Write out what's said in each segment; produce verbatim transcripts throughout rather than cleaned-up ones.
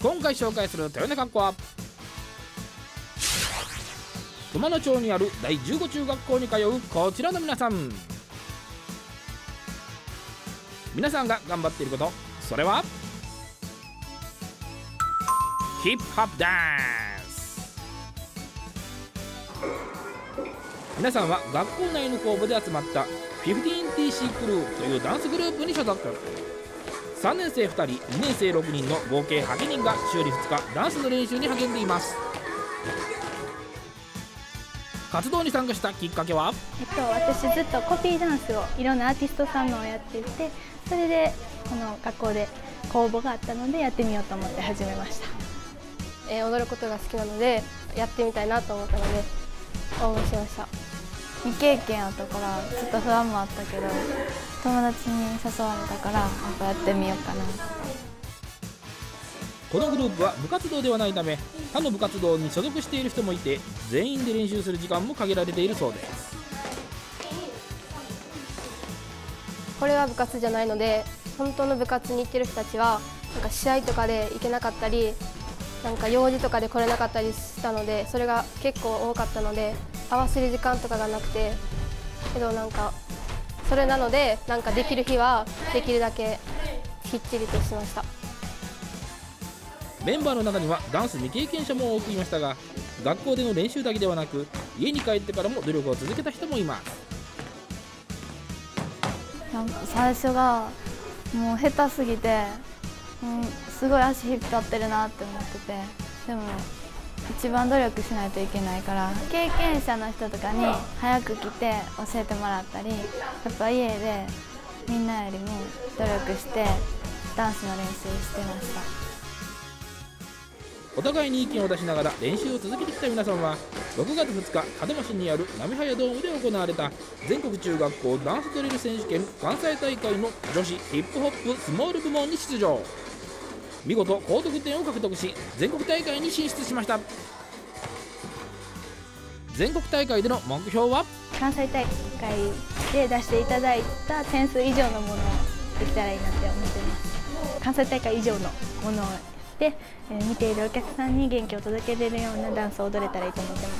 今回紹介する豊根学校は熊野町にあるだいじゅうご中学校に通うこちらの皆さん。皆さんが頑張っていること、それはヒップホップダンス。皆さんは学校内の公募で集まった フィフティーンティーシー クルーというダンスグループに所属。さんねん生ふたり、にねん生ろくにんの合計はちにんが週にふつかダンスの練習に励んでいます。活動に参加したきっかけは、 えっと、私ずっとコピーダンスをいろんなアーティストさんのをやっていて、それでこの学校で公募があったのでやってみようと思って始めました。 えー、踊ることが好きなのでやってみたいなと思ったので応募しました。 未経験やったからちょっと不安もあったけど、友達に誘われたからやっぱやってみようかな。 このグループは部活動ではないため、他の部活動に所属している人もいて、全員で練習する時間も限られているそうです。 これは部活じゃないので、本当の部活に行ってる人たちはなんか試合とかで行けなかったり、なんか用事とかで来れなかったりしたので、それが結構多かったので合わせる時間とかがなくて、けどなんかそれなので、なんかできる日はできるだけきっちりとしました。 メンバーの中にはダンス未経験者も多くいましたが、学校での練習だけではなく家に帰ってからも努力を続けた人もいます。 なんか最初がもう下手すぎて、うん、すごい足引っ張ってるなって思ってて、でも一番努力しないといけないから、経験者の人とかに早く来て教えてもらったり、やっぱ家でみんなよりも努力してダンスの練習してました。 お互いに意見を出しながら練習を続けてきた皆さんは、ろくがつふつか門真市にある波早ドームで行われた全国中学校ダンスドリル選手権関西大会の女子ヒップホップスモール部門に出場。見事高得点を獲得し、全国大会に進出しました。全国大会での目標は、 関西大会で出していただいた点数以上のものをできたらいいなって思ってます。関西大会以上のものをで、えー、見ているお客さんに元気を届けれるようなダンスを踊れたらいいと思ってます。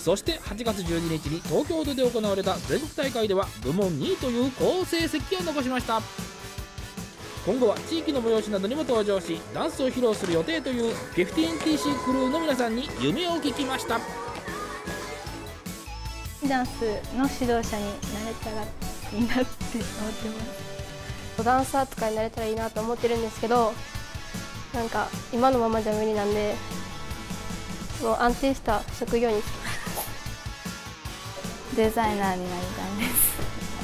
そしてはちがつじゅうににちに東京都で行われた全国大会では部門にいという好成績を残しました。今後は地域の催しなどにも登場し、ダンスを披露する予定という フィフティーンティーシー クルーの皆さんに夢を聞きました。 ダンスの指導者になれたらいいなって思ってます。 ダンサーとかになれたらいいなと思ってるんですけど、なんか今のままじゃ無理なんで、もう安定した職業にデザイナーになりたいです。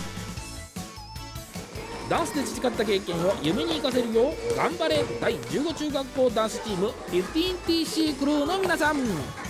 ダンスで培った経験を夢に生かせるよう頑張れだいじゅうご中学校ダンスチーム フィフティーンティーシー クルーの皆さん。